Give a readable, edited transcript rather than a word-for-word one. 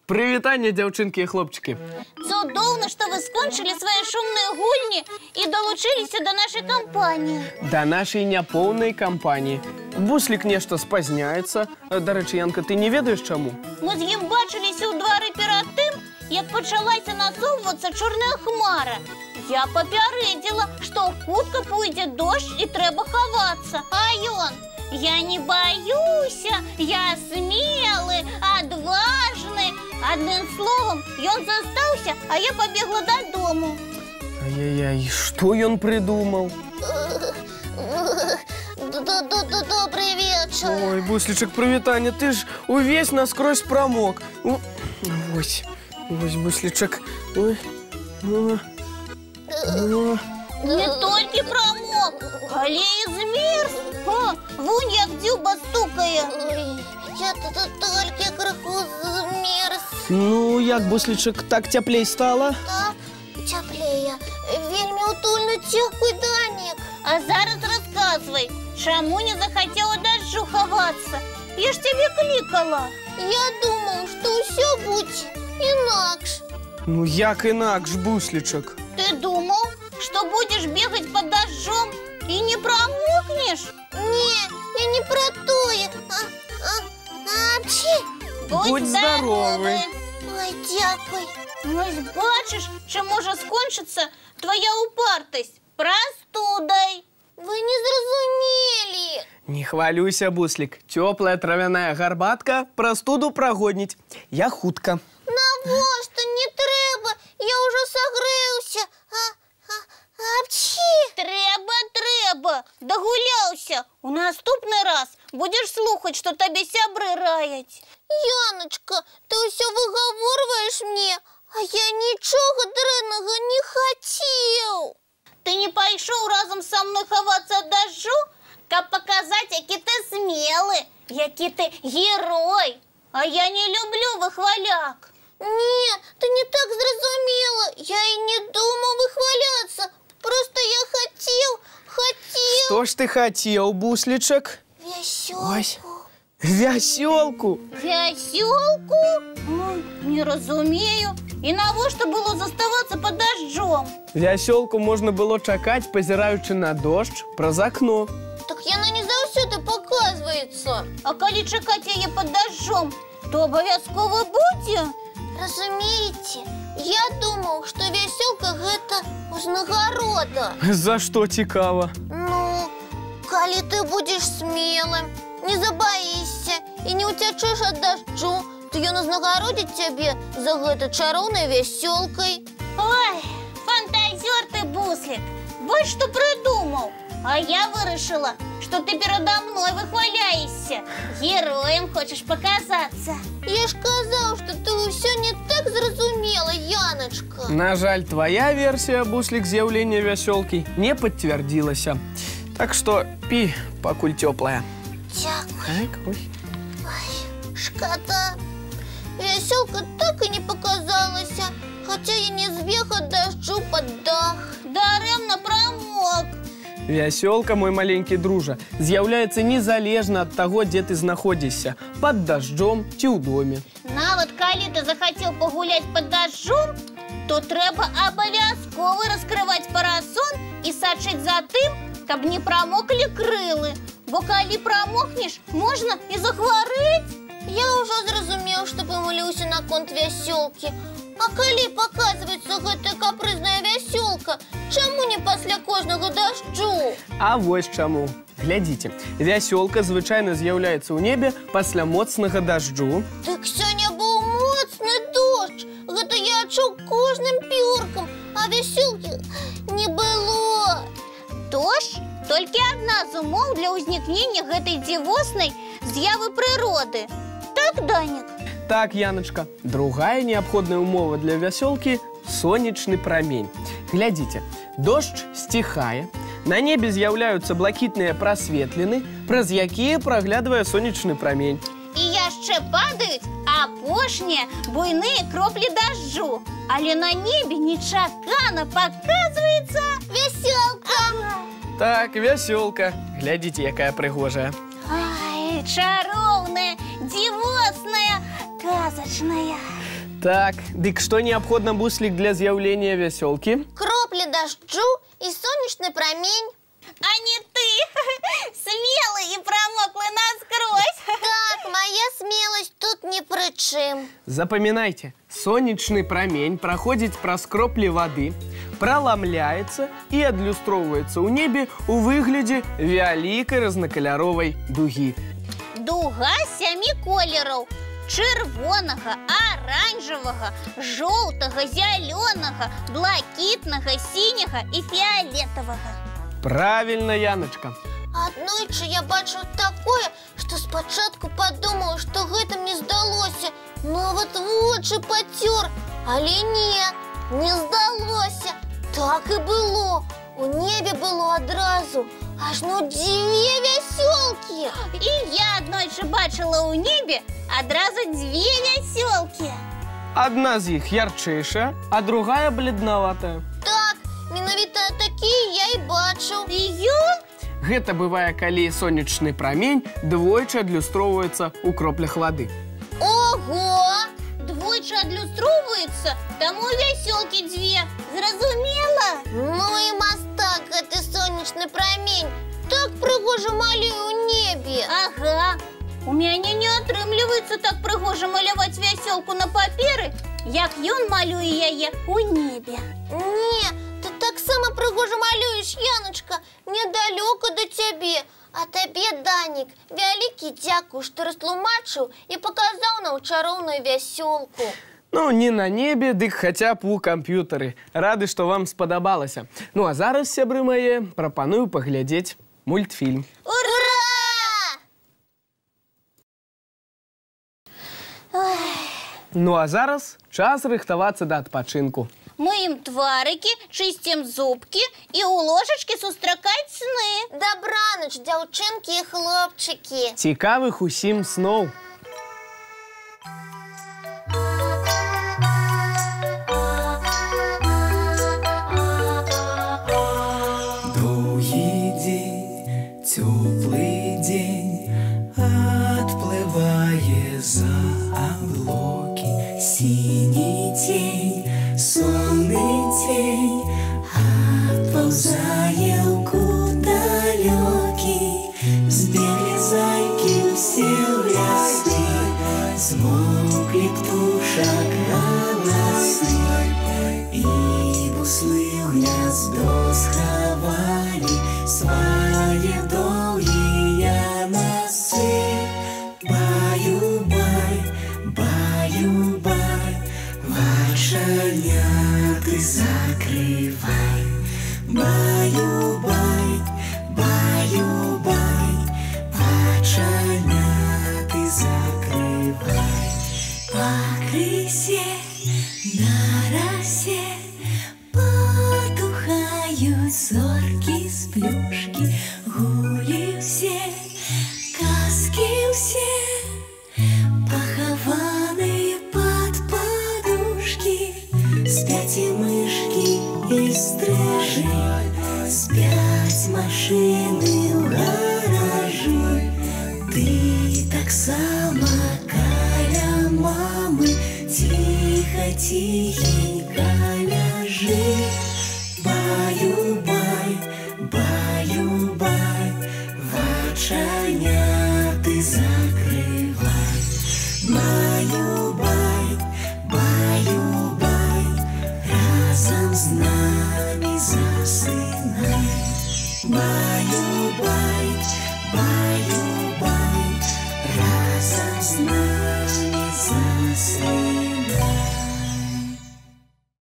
Прывітанне, дзяўчынкі і хлопчыкі. Цудоўна, што вы скончылі свае шумныя гульні і далучыліся да нашай кампаніі. Да нашай няпоўнай кампаніі. Буслік нешта спазняецца. Дарэчы, Янка, ты не ведаеш чаму? Мы з ім бачыліся ў двары перад тым, як пачалася насоўвацца чорная хмара. Я папярэдзіла, што хутка пойдзе дождж і трэба хавацца. А ён: я не баюся, я смелы, адважны. Адным словам, ён застаўся, а я пабегла дадому. Ай-яй-яй, што ён прыдумаў? Добрый вечар. Ой, Буслічак, прывітанне, ты ж увесь наскрозь прамок. Вось, Буслічак. Не толькі прамок, але і змерз. Вунь як дзюба стукае. Я тут толькі крыху змерз. Ну, як, Буслічак, так цяплей стала? Так, цяплее. Вельмі утульны цёплы данік. А зараз расказвай, чаму не захацела дажджу хавацца? Я ж цябе клікала. Я думаў, што ўсё будзе інакш. Ну, як інакш, Буслічак? Ты думаў, што будзеш бегаць пад дажджом і не прамокнеш? Не, я не пра тое. Будь здаровы. Ой, дзякуй. Ось бачыш, чым можа скончыцца твоя упартасць? Прастудай. Вы не зразумелі. Не хвалюйся, Буслік. Цёплая травяная гарбатка прастуду прагоніць. Я хутка. Навошта? Не трэба. Я ўжо сагрэўся. Трэба. Дагуляўся. У наступны раз будзеш слухаць, што табе сябры раяць. Яночка, ты ўсё выгаворваеш мне, а я нічога дрэннага не хацеў. Ты не пайшоў разам са мной хавацца ад дажджу, каб паказаць, які ты смелы, які ты герой. А я не люблю выхваляк. Не, ты не так зразумела. Я і не думаў выхваляцца. Просто я хацеў. Што ж ты хацеў, Буслічак? Вясёлку. Вясёлку? Вясёлку? Не разумею. І навошта было заставацца пад дажджом? Вясёлку можна было чакаць, пазіраючы на дождж праз акно. Так яна не заўсёды паказваецца. А калі чакаць яе пад дажджом, то абавязкова будзе? Разумееце, я думаў, што вясёлка – гэта узнагарода. За што цікава? Ну, калі ты будзеш смелым, не забаішся і не ўцячэш ад дажджу, то ён узнагародзіць цябе за гэта чароўнай вясёлкай. Ой, фантазёр ты, Буслік, вось што прыдумаў. А я вырашыла, што ты перада мной выхваляешся. Героем хочаш паказацца. Я ж казаў, што ты ўсё не так зразумела, Яночка. На жаль, твоя версія, Буслік, з'яўлення вясёлкі не пацвярдзілася. Так што пі, пакуль цёплая. Дзякуй. Так, ой. Ой, шкада. Вясёлка так і не паказалася, хаця я не збег ад дажджу пад дах. Дарэмна прамок. Вясёлка, мой маленькі дружа, з'яўляецца незалежна ад таго, дзе ты знаходзішся, пад дажджом ці ў доме. Нават калі ты захацеў пагуляць пад дажджом, то трэба абавязкова раскрываць парасон і сачыць за тым, каб не прамоклі крылы. Бо калі прамокнеш, можна і захварэць. Я ўжо зразумеў, што памыліўся наконт вясёлкі. А калі паказваецца гэтая капрызная вясёлка, чаму не пасля кожнага дажджу? А вось чаму. Глядзіце, вясёлка звычайна з'яўляецца ў небе пасля моцнага дажджу. Дык сёння быў моцны дождж. Гэта я адчуў кожным пёркам, а вясёлкі не было. Дождж – толькі адна з умоў для ўзнікнення гэтай дзівоснай з'явы прыроды. Так, Данік? Так, Яночка, другая неабходная умова для вясёлкі – сонечны прамень. Глядзіце, дождж сціхае, на небе з'яўляюцца блакітныя прасветліны, праз якія праглядвае сонечны прамень. І яшчэ падаюць апошнія буйныя кроплі дажджу. Але на небе нечакана паказваецца вясёлка. Так, вясёлка. Глядзіце, якая прыгожая. Ай, чароўная, дзівосная, казачная. Так, дык што неабходна буслік для з'яўлення вясёлкі? Кропли дождю и солнечный промень. А не ты, смелый и промоклый насквозь. Так, моя смелость тут ни при чым. Запамінайце, сонечны прамень праходзіць праз кроплі вады, праламляецца і адлюстроўваецца ў небе ў выглядзе вялікай разнакаляровай дугі. Дуга 7 колераў: чырвонага, аранжавага, жоўтага, зялёнага, блакітнага, сіняга і фіолетавага. Правильно, Яночка. Аднойчы я бачыў такое, што спачатку падумаў, што гэта мне здалося. Нават вочы пацёр, але не здалося. Так і было. У небе было адразу ажно 2 вясёлкі. І я аднойчы бачыла ў небе адразу 2 вясёлкі. Адна з іх ярчэйшая, а другая бледнаватая. Так, менавіта такія я і бачыў. І ён? Гэта бывае, калі сонечны прамень двойчы адлюстроўваецца ў кроплях вады. Ого! Двойчы адлюстроўваецца, таму вясёлкі 2. Зразумела? Ну і мастак гэты сонечны прамень. Так прыгожа малюе ў небе. Ага. У мяне не атрымліваецца так прыгожа маляваць вясёлку на паперы, як ён малюе яе ў небе. Не, ты таксама прыгожа малюеш, Яночка, недалёка да цябе. А табе, Данік, вялікі дзякуй, што растлумачыў і паказаў нам чароўную вясёлку. Ну, не на небе, дык хаця б у камп'ютары. Рады, што вам спадабалася. Ну, а зараз, сябры мае, прапаную паглядзець мультфільм. Ура! Ну, а зараз час рыхтавацца да адпачынку. Мыем тварыкі, чысцім зубкі і ў ложачкі сустракаць сны. Дабраноч, дзяўчынкі і хлопчыкі. Цікавых усім сноў. Доўгі дзень, цёплы дзень, адплывае за аблокі. Сіні цень, сонны цень, адпаўзае ў кут далёкі. Збеглі зайкі ўсе ў лясы, змоўклі птушак галасы, і буслы ў гняздо схавалі свае доўгія носы. Баю-бай, баю-бай, вачаняты закрывай. Баю-бай, баю-бай, вачаняты закрывай. Пакрысе, на расе потухаюць зоркі з плюшкі. Гулі ўсе, казкі ўсе, пахаваныя пад падушкі. Спяць і мышкі, і стрыжы, спяць машыны ў гаражы. Ты таксама каля мамы ціха-ціхенька ляжы. Баю-бай, баю-бай, вачаняты закрывай. Баю-бай, баю-бай, разом з намі засынай. Баю-бай, баю-бай, разом з намі засынай.